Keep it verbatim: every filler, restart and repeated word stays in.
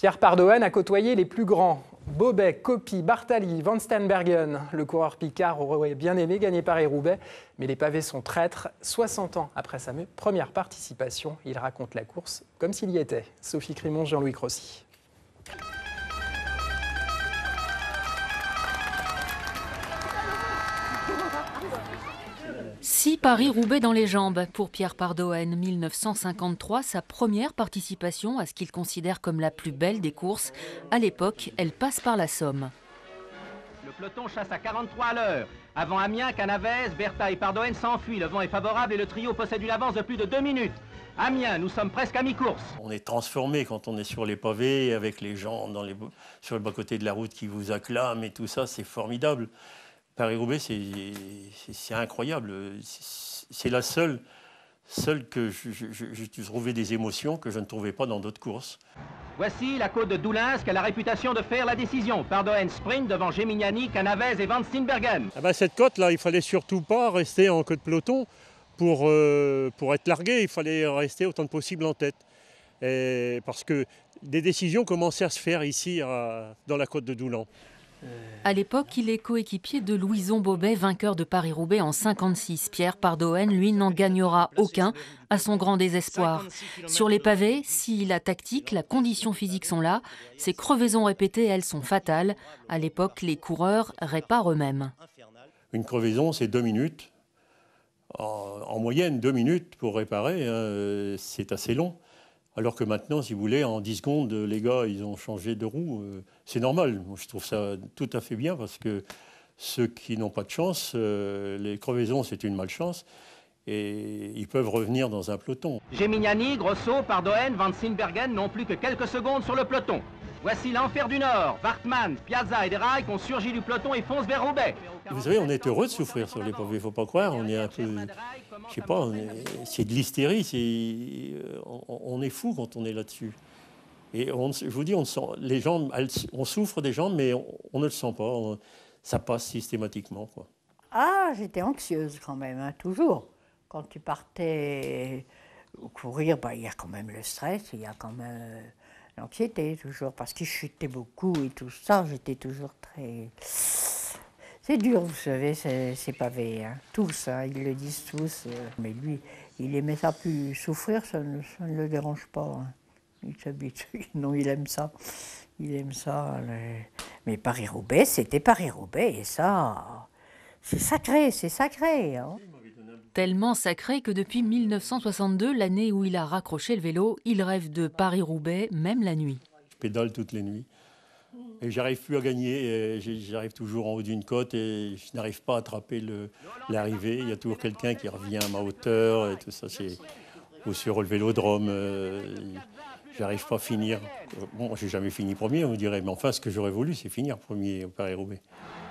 Pierre Pardoen a côtoyé les plus grands. Bobet, Coppi, Bartali, Van Steenbergen. Le coureur picard aurait bien aimé gagner Paris-Roubaix, mais les pavés sont traîtres. soixante ans après sa première participation, il raconte la course comme s'il y était. Sophie Crimon, Jean-Louis Crossi. Six Paris-Roubaix dans les jambes pour Pierre Pardoen. mille neuf cent cinquante-trois, sa première participation à ce qu'il considère comme la plus belle des courses. À l'époque, elle passe par la Somme. Le peloton chasse à quarante-trois à l'heure. Avant Amiens, Canavez, Bertha et Pardoen s'enfuient. Le vent est favorable et le trio possède une avance de plus de deux minutes. Amiens, nous sommes presque à mi-course. On est transformé quand on est sur les pavés, avec les gens dans les, sur le bas-côté de la route qui vous acclament et tout ça, c'est formidable. Paris-Roubaix, c'est incroyable. C'est la seule, seule que j'ai trouvé des émotions que je ne trouvais pas dans d'autres courses. Voici la côte de Doullens qui a la réputation de faire la décision. Pardoen sprint devant Gemignani, Canavez et Van Steenbergen. Ah ben cette côte-là, il fallait surtout pas rester en queue de peloton pour, euh, pour être largué. Il fallait rester autant que possible en tête. Et parce que des décisions commençaient à se faire ici, à, dans la côte de Doullens. À l'époque, il est coéquipier de Louison Bobet, vainqueur de Paris-Roubaix en cinquante-six. Pierre Pardoen, lui, n'en gagnera aucun, à son grand désespoir. Sur les pavés, si la tactique, la condition physique sont là, ces crevaisons répétées, elles, sont fatales. À l'époque, les coureurs réparent eux-mêmes. Une crevaison, c'est deux minutes. En, en moyenne, deux minutes pour réparer, hein, c'est assez long. Alors que maintenant, si vous voulez, en dix secondes, les gars, ils ont changé de roue. C'est normal. Moi, je trouve ça tout à fait bien parce que ceux qui n'ont pas de chance, euh, les crevaisons, c'est une malchance. Et ils peuvent revenir dans un peloton. Gemignani, Grosso, Pardoen, Van Steenbergen n'ont plus que quelques secondes sur le peloton. Voici l'enfer du Nord. Wartmann, Piazza et Deraille ont surgi du peloton et foncent vers Roubaix. Vous savez, on est heureux de souffrir sur les pavés. Il ne faut pas croire. On est un peu, je sais pas, c'est de l'hystérie. On, on est fou quand on est là-dessus. Et on, je vous dis, on, sent, les gens, elles, on souffre des gens, mais on, on ne le sent pas. On, ça passe systématiquement, quoi. Ah, j'étais anxieuse quand même, hein, toujours. Quand tu partais courir, bah, il y a quand même le stress, il y a quand même euh, l'anxiété, toujours, parce que je chutais beaucoup et tout ça, j'étais toujours très... C'est dur, vous savez, ces pavés, hein. Tous, hein, ils le disent tous. Euh, mais lui, il aimait ça, plus souffrir, ça ne, ça ne le dérange pas. Hein. Il s'habitue, non, il aime ça. Il aime ça. Les... Mais Paris-Roubaix, c'était Paris-Roubaix, et ça, c'est sacré, c'est sacré. Hein. Tellement sacré que depuis mille neuf cent soixante-deux, l'année où il a raccroché le vélo, il rêve de Paris-Roubaix, même la nuit. Je pédale toutes les nuits. Et j'arrive plus à gagner, j'arrive toujours en haut d'une côte et je n'arrive pas à attraper l'arrivée. Il y a toujours quelqu'un qui revient à ma hauteur et tout ça. Ou sur le vélodrome, euh, j'arrive pas à finir. Bon, j'ai jamais fini premier, on dirait, mais enfin, ce que j'aurais voulu, c'est finir premier au Paris-Roubaix.